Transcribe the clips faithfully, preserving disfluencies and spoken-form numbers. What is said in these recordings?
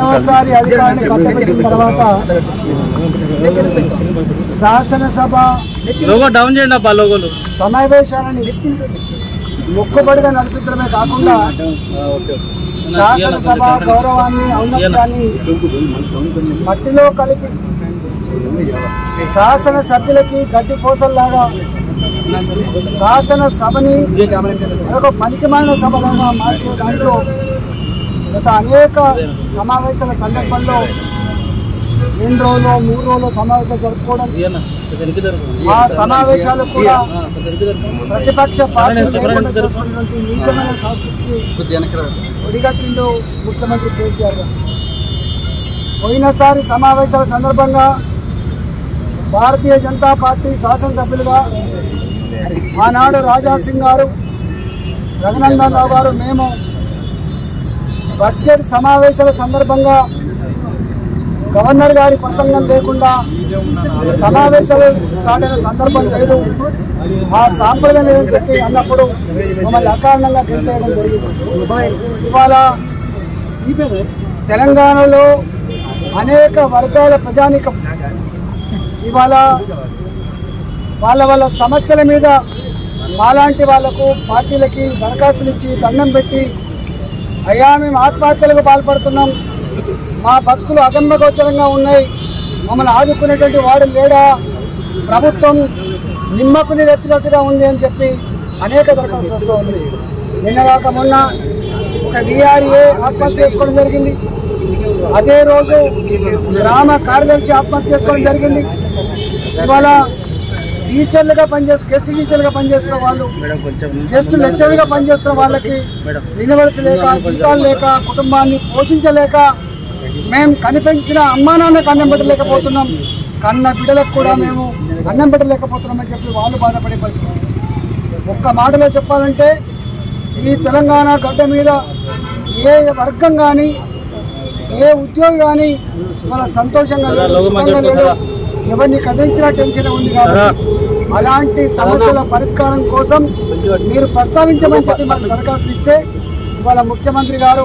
రెండవసారి అధికారాన్ని కట్టబెట్టిన తర్వాత శాసనసభ సమావేశాలని మొక్కుబడిగా నడిపించడమే కాకుండా శాసనసభ గౌరవాన్ని ఔన్నత్యాన్ని మట్టిలో కలిపి శాసన సభ్యులకి గడ్డి పోసల్లాగా శాసనసభని ఒక పనికిమాలిన సభలాగా మార్చే దాంట్లో గత అనేక సమావేశాల సందర్భంలో రెండు రోజులు మూడు రోజులు సమావేశాలు జరుపుకోవడం, ఆ సమావేశాలు కూడా ప్రతిపక్ష పార్టీలు లేకుండా చేసుకున్నటువంటి నీచమైన సంస్కృతికి ఒడిగట్టిండు ముఖ్యమంత్రి కేసీఆర్ గారు. పోయినసారి సమావేశాల సందర్భంగా భారతీయ జనతా పార్టీ శాసనసభ్యులుగా ఆనాడు రాజాసింగ్ గారు, రఘునందన్ రావు గారు, మేము బడ్జెట్ సమావేశాల సందర్భంగా గవర్నర్ గారి ప్రసంగం లేకుండా సమావేశాలు స్టార్ట్ అయిన సందర్భం లేదు, ఆ సాంప్రదాయం లేదని చెప్పి అన్నప్పుడు మమ్మల్ని అకారణంగా గెలిపేయడం జరిగింది. ఇవాళ తెలంగాణలో అనేక వర్గాల ప్రజానికం ఇవాళ వాళ్ళ వాళ్ళ సమస్యల మీద మాలాంటి వాళ్లకు పార్టీలకి దరఖాస్తులు ఇచ్చి దండం పెట్టి, అయ్యా మేము ఆత్మహత్యలకు పాల్పడుతున్నాం, మా బతుకులు అగమ్యగోచరంగా ఉన్నాయి, మమ్మల్ని ఆదుకునేటువంటి వాడు లేడా, ప్రభుత్వం నిమ్మకుని ఎత్తినట్టుగా ఉంది అని చెప్పి అనేక దరఖాస్తులు వస్తూ ఉంది. నిన్నగాక మొన్న ఒక విఆర్ఏ ఆత్మహత్య చేసుకోవడం జరిగింది. అదే రోజు గ్రామ కార్యదర్శి ఆత్మహత్య చేసుకోవడం జరిగింది. ఇవాళ టీచర్లుగా పనిచేస్తు గెస్ట్ టీచర్లుగా పనిచేస్తున్న వాళ్ళు, గెస్ట్ లెక్చర్లుగా పనిచేస్తున్న వాళ్ళకి రినివల్స్ లేక, జీతాలు లేక, కుటుంబాన్ని పోషించలేక మేము కనిపించిన అమ్మా నాన్నకు అన్నం పెట్టలేకపోతున్నాం, కన్న బిడ్డలకు కూడా మేము అన్నం పెట్టలేకపోతున్నామని చెప్పి వాళ్ళు బాధపడే పరిస్థితి. ఒక్క మాటలో చెప్పాలంటే ఈ తెలంగాణ గడ్డ మీద ఏ వర్గం కానీ ఏ ఉద్యోగి కానీ వాళ్ళ సంతోషంగా లేదు, ఎవరిని కదిలించినా టెన్షన్ ఉంది. కాబట్టి అలాంటి సమస్యల పరిష్కారం కోసం మీరు ప్రస్తావించమని చెప్పి మాకు దరఖాస్తులు ఇస్తే ఇవాళ ముఖ్యమంత్రి గారు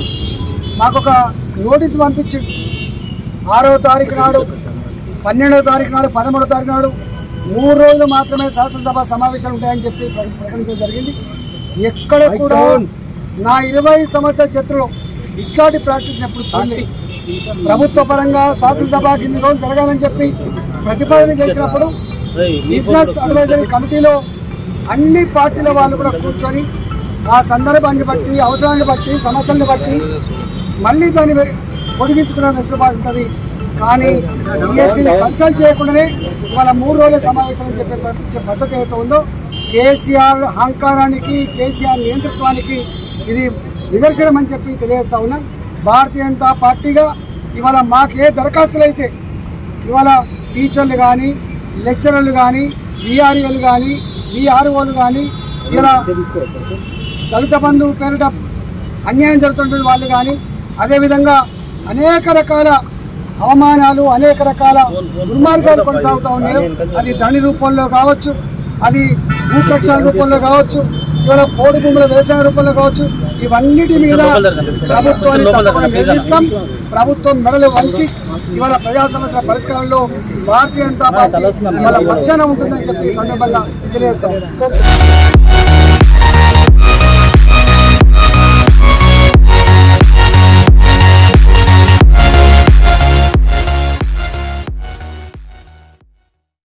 మాకు ఒక నోటీసు పంపించింది. ఆరో తారీఖు నాడు, పన్నెండవ తారీఖు నాడు, పదమూడవ తారీఖు నాడు మూడు రోజులు మాత్రమే శాసనసభ సమావేశాలు ఉంటాయని చెప్పి ప్రకటించడం జరిగింది. ఎక్కడ కూడా నా ఇరవై సంవత్సరాల చరిత్రలో ఇట్లాంటి ప్రాక్టీస్ ఎప్పుడు చూడండి. ప్రభుత్వ పరంగా శాసనసభకి ఇన్ని రోజులు జరగాలని చెప్పి ప్రతిపాదన చేసినప్పుడు బిజినెస్ అడ్వైజరీ కమిటీలో అన్ని పార్టీల వాళ్ళు కూడా కూర్చొని ఆ సందర్భాన్ని బట్టి, అవసరాన్ని బట్టి, సమస్యలను బట్టి మళ్ళీ దాన్ని పొడిగించుకునే వెసులుబాటు ఉంటుంది. కానీ ఈఎస్సీని కన్సల్ట్ చేయకుండానే ఇవాళ మూడు రోజుల సమావేశాలు చెప్పే పద్ధతి ఏదైతే ఉందో కేసీఆర్ అహంకారానికి, కేసీఆర్ నియంతృత్వానికి ఇది నిదర్శనం అని చెప్పి తెలియజేస్తా ఉన్నాం. భారతీయ జనతా పార్టీగా ఇవాళ మాకు ఏ దరఖాస్తులు అయితే ఇవాళ టీచర్లు కానీ, లెక్చరర్లు కానీ, విఆర్ఏలు కానీ, విఆర్ఓలు కానీ, ఇలా దళిత బంధువు పేరిట అన్యాయం జరుగుతున్న వాళ్ళు కానీ, అదేవిధంగా అనేక రకాల అవమానాలు, అనేక రకాల దుర్మార్గాలు కొనసాగుతూ ఉన్నాయి. అది ధని రూపంలో కావచ్చు, అది భూకక్షాల రూపంలో కావచ్చు, ఇవాళ పోడు భూముల వ్యవసాయ రూపంలో కావచ్చు, ఇవన్నిటి మీద ప్రభుత్వాన్ని నిర్మిస్తాం. ప్రభుత్వం మెడలు వంచి ఇవాళ ప్రజా సమస్యల పరిష్కారంలో భారతీయ జనతా పార్టీ ఇవాళ పక్షాన ఉంటుందని చెప్పి సందర్భంగా తెలియజేస్తాం.